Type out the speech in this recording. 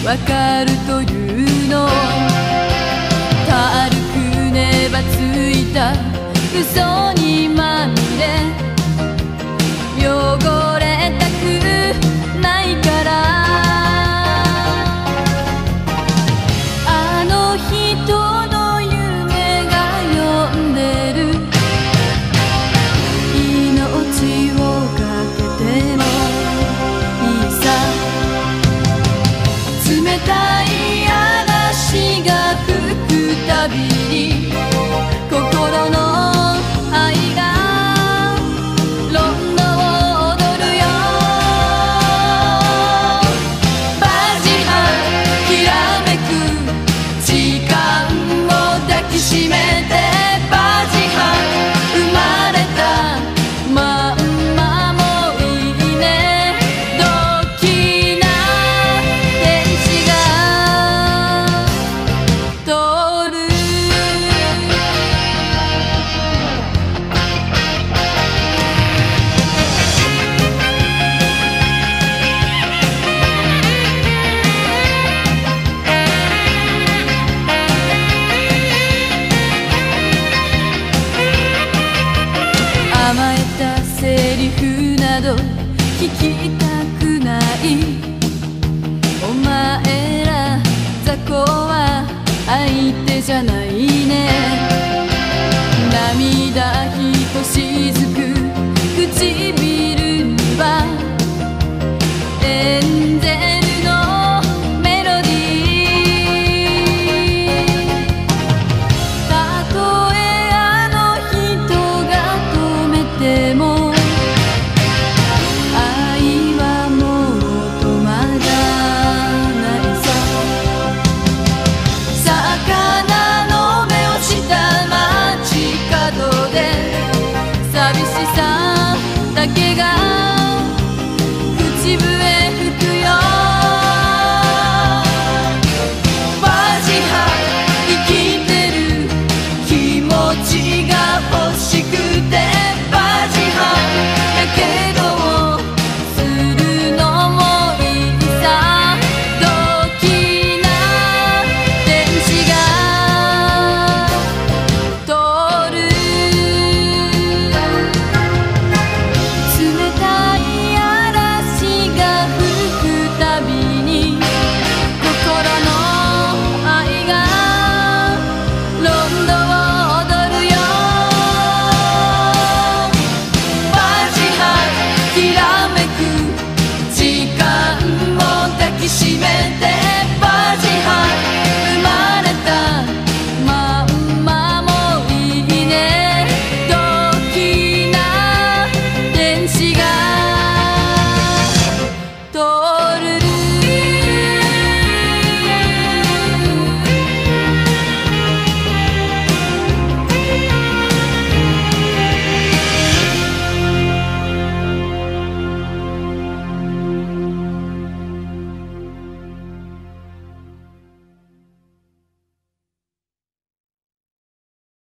わかるというの。軽く粘ついた嘘にまみれ、汚れたくないから。あの人の夢が呼んでる。命をかけてもいいさ。冷たい嵐が吹くたびに心の愛がロンドを踊るよ。バジハきらめく時間を抱きしめて、バジハ生まれたまんまもいいね。ドキな天使が通る。甘えたセリフなど聞きたくない。お前ら雑魚は相手じゃないね。涙ひとしずく口